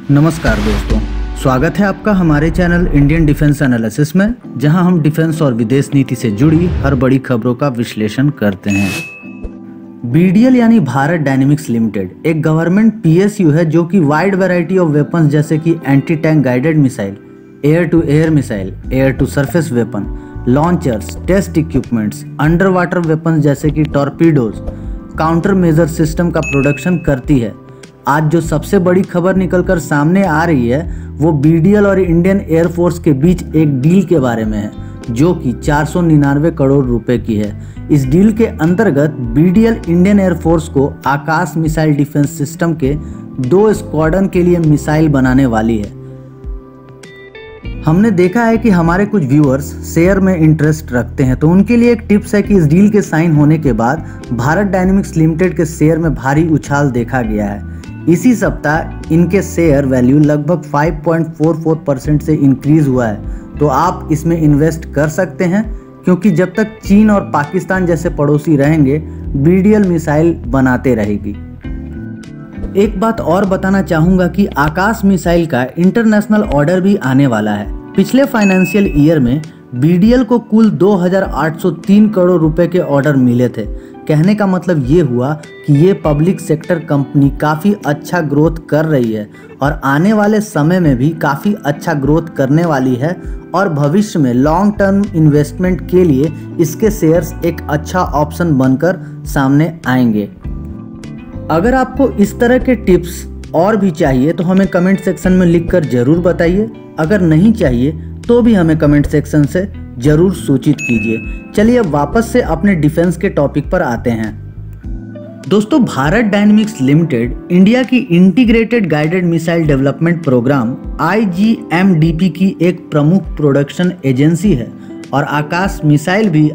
नमस्कार दोस्तों, स्वागत है आपका हमारे चैनल इंडियन डिफेंस एनालिसिस में, जहां हम डिफेंस और विदेश नीति से जुड़ी हर बड़ी खबरों का विश्लेषण करते हैं। बीडीएल यानी भारत डायनेमिक्स लिमिटेड एक गवर्नमेंट पीएसयू है जो कि वाइड वैरायटी ऑफ वेपन्स जैसे कि anti tank guided missile, air to air missile, air to surface weapon, launchers, test equipments, under water weapons जैसे कि टॉर्पीडोज, काउंटर मेजर सिस्टम का प्रोडक्शन करती है। आज जो सबसे बड़ी खबर निकलकर सामने आ रही है वो बीडीएल और इंडियन एयरफोर्स के बीच एक डील के बारे में है, जो कि 499 करोड़ रुपए की है। इस डील के अंतर्गत बीडीएल इंडियन एयरफोर्स को आकाश मिसाइल डिफेंस सिस्टम के 2 स्क्वाड्रन के लिए मिसाइल बनाने वाली है। हमने देखा है कि हमारे कुछ व्यूअर्स शेयर में इंटरेस्ट रखते हैं, तो उनके लिए एक टिप्स है कि इस डील के साइन होने के बाद भारत डायनेमिक्स लिमिटेड के शेयर में भारी उछाल देखा गया है। इसी सप्ताह इनके शेयर वैल्यू लगभग 5.44% से इंक्रीज हुआ है, तो आप इसमें इन्वेस्ट कर सकते हैं, क्योंकि जब तक चीन और पाकिस्तान जैसे पड़ोसी रहेंगे बीडीएल मिसाइल बनाते रहेगी। एक बात और बताना चाहूँगा कि आकाश मिसाइल का इंटरनेशनल ऑर्डर भी आने वाला है। पिछले फाइनेंशियल ईयर में बीडीएल को कुल 2803 करोड़ रुपए के ऑर्डर मिले थे। कहने का मतलब ये हुआ कि ये पब्लिक सेक्टर कंपनी काफ़ी अच्छा ग्रोथ कर रही है और आने वाले समय में भी काफ़ी अच्छा ग्रोथ करने वाली है, और भविष्य में लॉन्ग टर्म इन्वेस्टमेंट के लिए इसके शेयर्स एक अच्छा ऑप्शन बनकर सामने आएंगे। अगर आपको इस तरह के टिप्स और भी चाहिए तो हमें कमेंट सेक्शन में लिखकर ज़रूर बताइए। अगर नहीं चाहिए तो भी हमें कमेंट सेक्शन से ज़रूर सूचित कीजिए। चलिए अब वापस से अपने डिफेंस के टॉपिक पर आते हैं। दोस्तों, भारत डायनेमिक्स लिमिटेड इंडिया की integrated guided missile development programme IGMDP की एक प्रमुख प्रोडक्शन एजेंसी है, और आकाश मिसाइल भी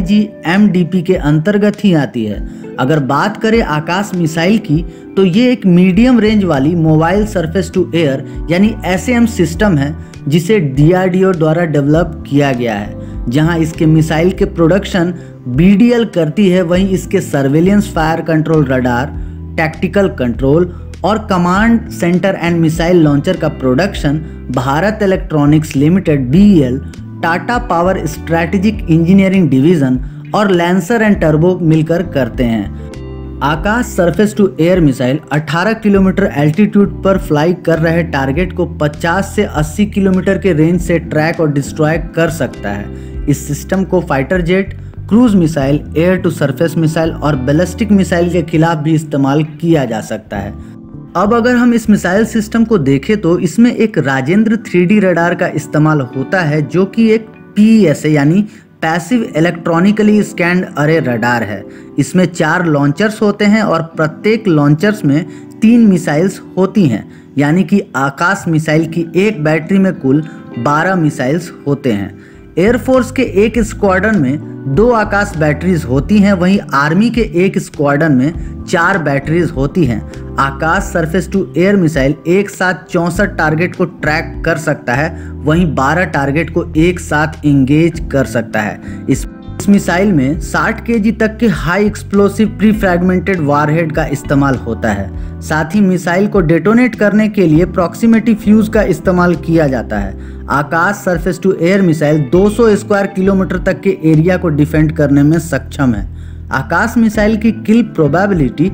IGMDP के अंतर्गत ही आती है। अगर बात करें आकाश मिसाइल की, तो ये एक मीडियम रेंज वाली मोबाइल सरफेस टू एयर यानी SAM सिस्टम है, जिसे DRDO द्वारा डेवलप किया गया है। जहां इसके मिसाइल के प्रोडक्शन बीडीएल करती है, वहीं इसके surveillance, fire control radar, tactical control और command centre and missile launcher का production Bharat Electronics Limited BEL, Tata power strategic engineering division और लैंसर एंड टर्बो मिलकर करते हैं। Akash surface to air missile 18 kilometre altitude पर फ्लाई कर रहे टारगेट को 50 से 80 किलोमीटर के रेंज से ट्रैक और डिस्ट्रॉय कर सकता है। इस सिस्टम को fighter jet, cruise missile, air to surface missile और बैलिस्टिक मिसाइल के खिलाफ भी इस्तेमाल किया जा सकता है। अब अगर हम इस मिसाइल सिस्टम को देखें तो इसमें एक राजेंद्र 3D रडार का इस्तेमाल होता है, जो कि एक PESA यानी passive electronically scanned array radar है। इसमें 4 लॉन्चर्स होते हैं और प्रत्येक लॉन्चर्स में 3 मिसाइल्स होती हैं, यानी कि आकाश मिसाइल की एक बैटरी में कुल 12 मिसाइल्स होते हैं। एयरफोर्स के एक स्क्वाड्रन में 2 आकाश बैटरीज होती हैं, वहीं आर्मी के एक स्क्वाड्रन में 4 बैटरीज होती हैं। Akash surface to air missile एक साथ 64 टारगेट को ट्रैक कर सकता है, वहीं 12 टारगेट को एक साथ इंगेज कर सकता है। इस मिसाइल में 60 kg तक के high explosive pre fragmented warhead का इस्तेमाल होता है। साथ ही मिसाइल को डेटोनेट करने के लिए प्रॉक्सिमिटी फ्यूज का इस्तेमाल किया जाता है। Akash surface to air missile 200 square kilometre तक के एरिया को डिफेंड करने में सक्षम है। आकाश मिसाइल की किल प्रोबेबिलिटी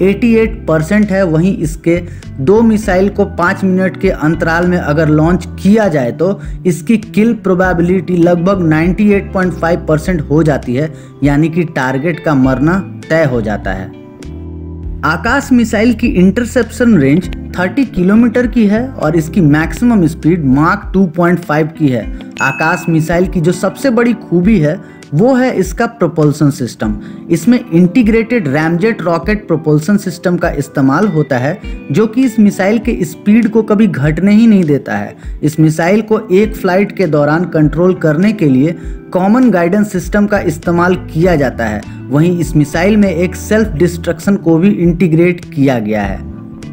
88% है, वहीं इसके 2 मिसाइल को 5 मिनट के अंतराल में अगर लॉन्च किया जाए तो इसकी किल प्रोबेबिलिटी लगभग 98.5% हो जाती है, यानी कि टारगेट का मरना तय हो जाता है। आकाश मिसाइल की इंटरसेप्शन रेंज 30 किलोमीटर की है और इसकी मैक्सिमम स्पीड माक 2.5 की है। आकाश मिसाइल की जो सबसे बड़ी खूबी है वो है इसका प्रोपल्सन सिस्टम। इसमें integrated ramjet rocket propulsion system का इस्तेमाल होता है, जो कि इस मिसाइल के स्पीड को कभी घटने ही नहीं देता है। इस मिसाइल को एक फ्लाइट के दौरान कंट्रोल करने के लिए कॉमन गाइडेंस सिस्टम का इस्तेमाल किया जाता है। वहीं इस मिसाइल में एक सेल्फ डिस्ट्रक्शन को भी इंटीग्रेट किया गया है।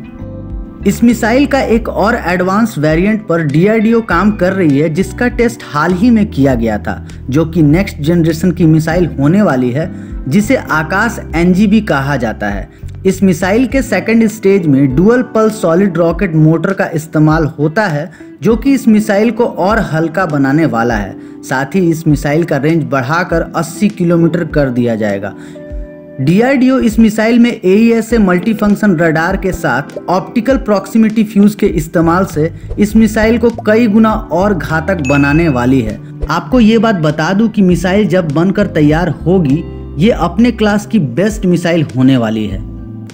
इस मिसाइल का एक और एडवांस वेरिएंट पर DRDO काम कर रही है, जिसका टेस्ट हाल ही में किया गया था, जो कि नेक्स्ट जनरेशन की मिसाइल होने वाली है, जिसे आकाश NG भी कहा जाता है। इस मिसाइल के सेकंड स्टेज में dual pulse solid rocket motor का इस्तेमाल होता है, जो कि इस मिसाइल को और हल्का बनाने वाला है। साथ ही इस मिसाइल का रेंज बढ़ाकर 80 किलोमीटर कर दिया जाएगा। DRDO इस मिसाइल में AESA मल्टीफंक्शन रडार के साथ ऑप्टिकल प्रॉक्सिमिटी फ्यूज के इस्तेमाल से इस मिसाइल को कई गुना और घातक बनाने वाली है। आपको ये बात बता दूं कि मिसाइल जब बनकर तैयार होगी, ये अपने क्लास की बेस्ट मिसाइल होने वाली है।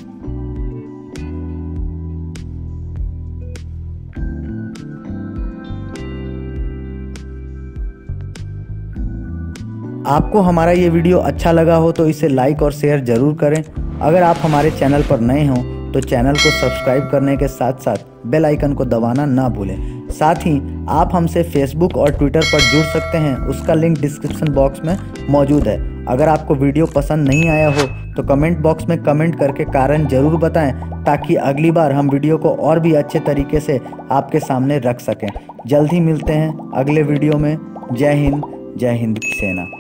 आपको हमारा ये वीडियो अच्छा लगा हो तो इसे लाइक और शेयर जरूर करें। अगर आप हमारे चैनल पर नए हों तो चैनल को सब्सक्राइब करने के साथ साथ बेल आइकन को दबाना ना भूलें। साथ ही आप हमसे फेसबुक और ट्विटर पर जुड़ सकते हैं, उसका लिंक डिस्क्रिप्शन बॉक्स में मौजूद है। अगर आपको वीडियो पसंद नहीं आया हो तो कमेंट बॉक्स में कमेंट करके कारण ज़रूर बताएं, ताकि अगली बार हम वीडियो को और भी अच्छे तरीके से आपके सामने रख सकें। जल्द ही मिलते हैं अगले वीडियो में। जय हिंद की सेना।